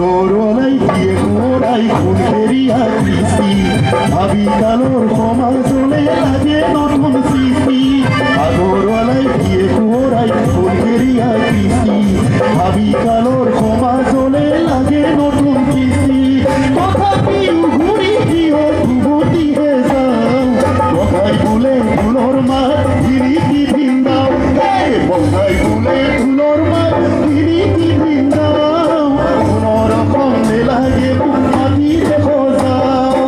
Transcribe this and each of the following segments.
আগৰৱালাই দিয়ে কোৰাই ফুলকেৰিয়া কৃষ্টি ভাবি কালৰ সমাজলৈ লাগে নতুন সৃষ্টি আগৰৱালাই দিয়ে কোৰাই ফুলকেৰিয়া কৃষ্টি ভাবি কালৰ সমাজলৈ লাগে নতুন কৃষ্টি তথাপিও ঘূৰি দিয় ঘুমতিহে যাওঁ বগাই বোলে ফুলৰ মাত হিৰিকি ভিন্দাও বগাই বোলে ফুলৰ মাত হিৰিকি ভিন্দাও পুনৰ অসম নেলাগে মাটি দেখো যাওঁ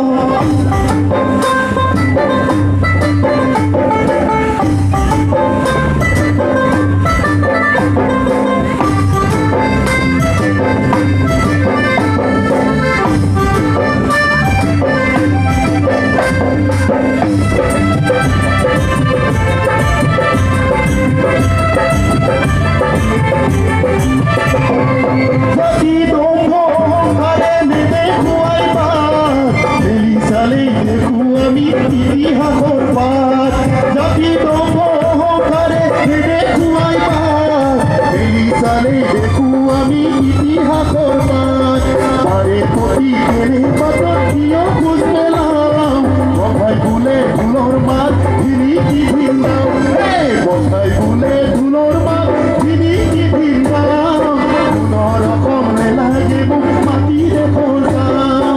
ইতিহাসৰ পাত জাতি দমহকাৰে দেখুৱাই পাত এৰি চালে দেখো আমি ইতিহাসৰ পাত তাৰে প্ৰতি কেনে পাতত কিয় খোজ পেলাওঁ বগাই বোলে ঢোলৰ মাত হিৰিকি ভিন্দাও বগাই বোলে ঢোলৰ মাত হিৰিকি ভিন্দাও পুনৰ অসম নেলাগে মোক মাটি দেখো যাওঁ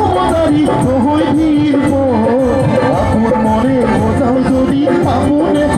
আপনে